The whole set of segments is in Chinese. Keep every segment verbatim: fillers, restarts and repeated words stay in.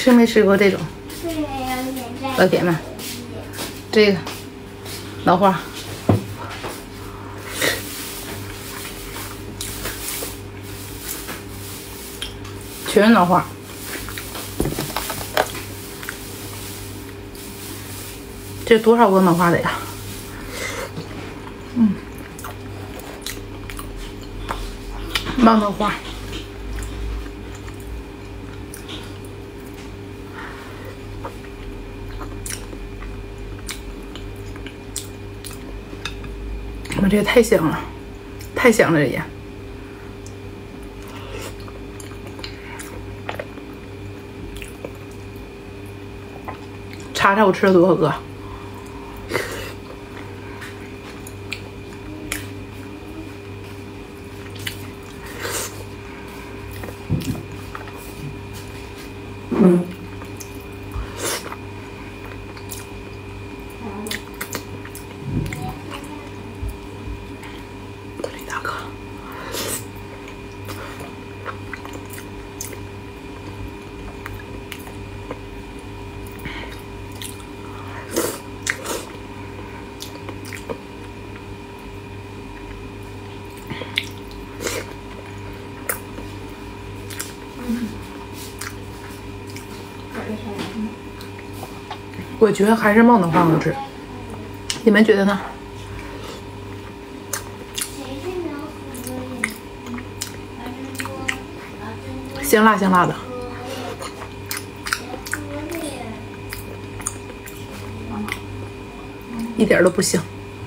吃没吃过这种？老铁们，这个脑花，全是脑花。这多少个脑花的呀？嗯，冒脑花。我这也太香了，太香了这也。查查我吃了多少个？嗯。我觉得还是冒脑花好吃，你们觉得呢？香辣香辣的，一点都不香。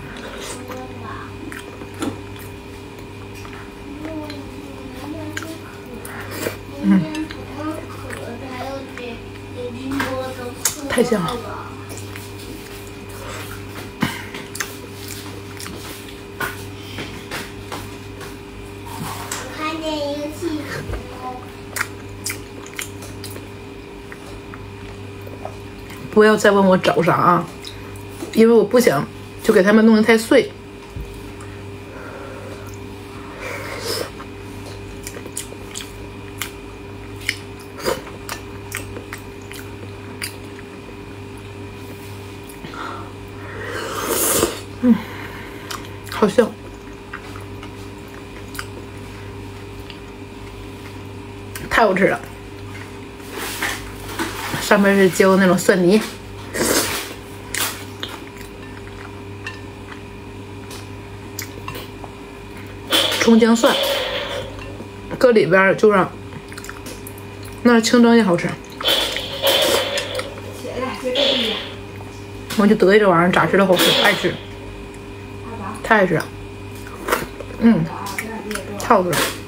嗯，太香了。不要再问我找啥啊，因为我不想就给他们弄得太碎。嗯，好香，太好吃了。上面是浇那种蒜泥，葱姜蒜，搁里边就让那清蒸也好吃。我就得意这玩意儿咋吃都好吃，爱吃，太爱吃了，嗯，太好吃了。